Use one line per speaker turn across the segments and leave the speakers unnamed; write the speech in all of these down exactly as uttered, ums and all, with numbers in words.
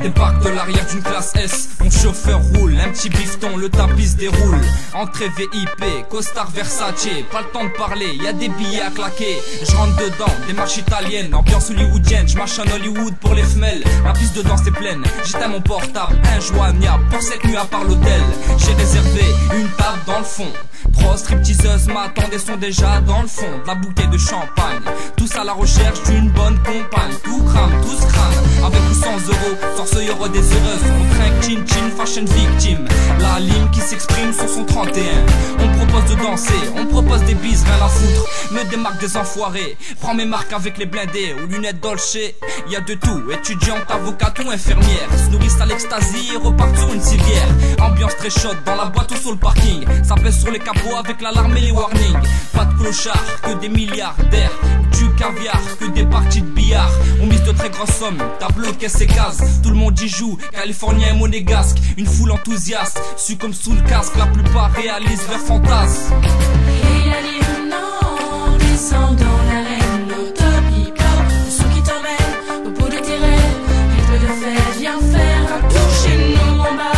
débarque de l'arrière d'une classe S. Mon chauffeur roule, un petit bifton, le tapis se déroule. Entrée V I P, costard Versace. Pas le temps de parler, y a des billets à claquer. Je rentre dedans, démarche italienne, ambiance hollywoodienne. Je marche en Hollywood pour les femelles. La piste de danse est pleine, j'éteins mon portable, injoignable pour cette nuit à part l'hôtel. J'ai réservé une table dans le fond. Pro stripteaseuse m'attendait, sont déjà dans le fond de la bouteille de champagne. Tous à la recherche d'une bonne compagne. Tout crame, tous crame, avec ou sans euros. Sorceilleure des heureuses, on trinque chin chin, fashion victime. La ligne qui s'exprime sur son trente et un. On propose de danser, on propose des bises, rien à foutre. Me démarque des enfoirés, prends mes marques avec les blindés. Aux lunettes Dolce, y a de tout. Étudiante, avocate ou infirmière, se nourrissent à l'extasie et repartent sur une civière. Ambiance très chaude dans la boîte ou sur le parking. Ça pèse sur les capots avec l'alarme et les warnings. Pas de clochards, que des milliardaires. Du caviar, que des parties de billard. On mise de très grosses sommes, tableau, caisse et gaz. Tout le monde y joue, californien et monégasque. Une foule enthousiaste, su comme sous le casque. La plupart réalisent leur fantasme.
Et la livre, non, descend dans l'arène. Au top hip-hop, le son qui t'emmène au bout de tes rêves. Rythme de fête, viens faire un tour chez nous, mon bar.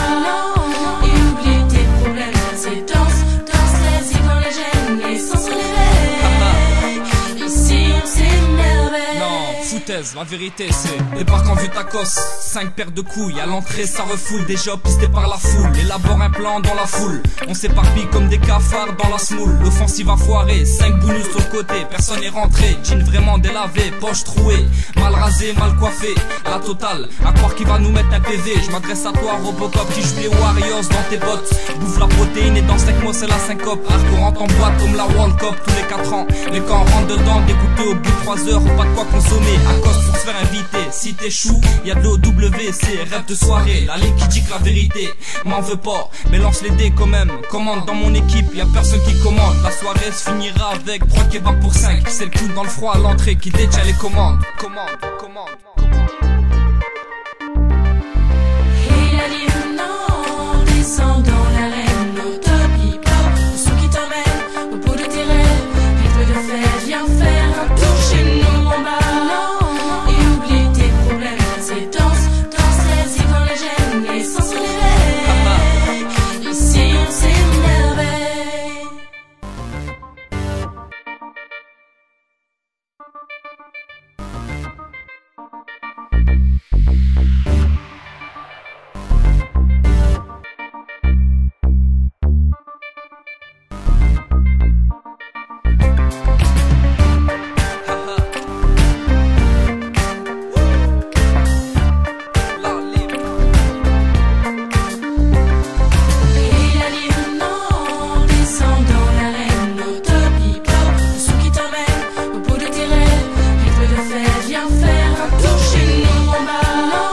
Et oublie tes problèmes, c'est danse, danse, laisse-y quand les gênes, et sans se réveiller. Ici on s'émerveille.
Non, foutaise, la vérité c'est débarque en vue tacos, cinq paires de couilles. À l'entrée ça refoule, déjà pisté par la foule. Élabore un plan dans la foule, on s'éparpille comme des cafards dans la smoule. L'offensive a foiré, cinq bounous sur le côté. Personne n'est rentré, jean vraiment délavé, poche trouée. Mal rasé, mal coiffé, la totale. À croire qu'il va nous mettre un P V. Je m'adresse à toi Robocop qui joue les Warriors dans tes bottes. Bouffe la protéine et dans cinq mots c'est la syncope. Hardcore rentre en boîte comme la World Cup tous les quatre ans. Les camps rentrent dedans, dégoûté au bout de trois heures. Pas de quoi consommer, à cause pour se faire inviter. Si t'échoues, y'a de l'O W C, rêve de soirée. La ligne qui dit que la vérité m'en veut pas, mais lance les dés quand même. Commande dans mon équipe, y'a personne qui commande. La soirée se finira avec trois kebabs pour cinq. C'est le clown dans le froid à l'entrée qui détient les commandes. Commande, commande, commande.
Et la livre, non, descend dans l'arène. Au top hip-hop, le son qui t'emmène au bout de tes rêves. Rythme de fête, viens faire un tour chez nous, mon bar. Et oublie tes problèmes, c'est danse, danse, laisse-y quand les gênes, et sans se réveiller. Ici on s'émerveille. Viens faire un tour chez nous, mon bar.